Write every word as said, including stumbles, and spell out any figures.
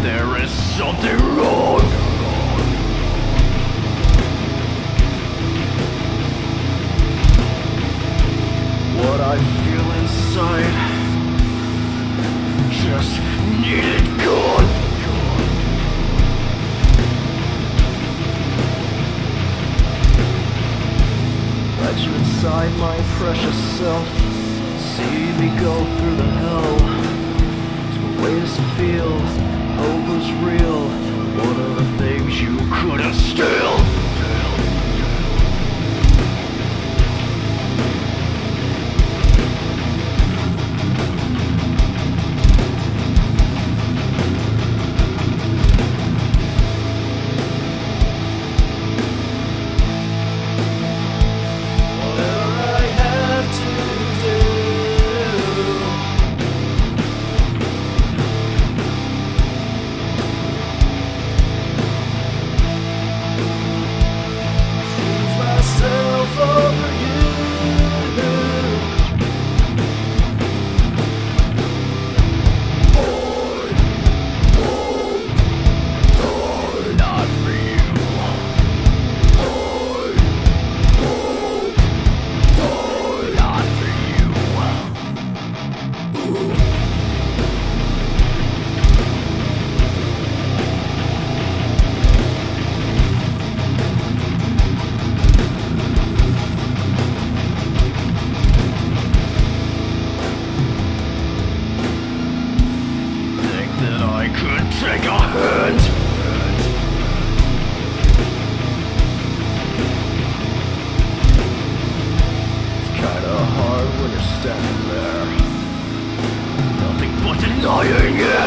There is something wrong. What I feel inside just needed gone. Let you inside my precious self. See me go through the hell. Ways to feel hope was real. What are the things you couldn't steal? I could take a hint. It's kinda hard when you're standing there, nothing but denying it.